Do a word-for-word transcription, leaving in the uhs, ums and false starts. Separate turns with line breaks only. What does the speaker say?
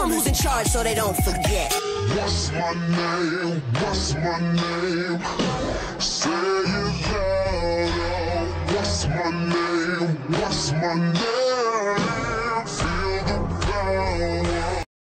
them who's in charge so they don't forget.
What's my name? What's my name? Say it loud. What's my name? What's my name?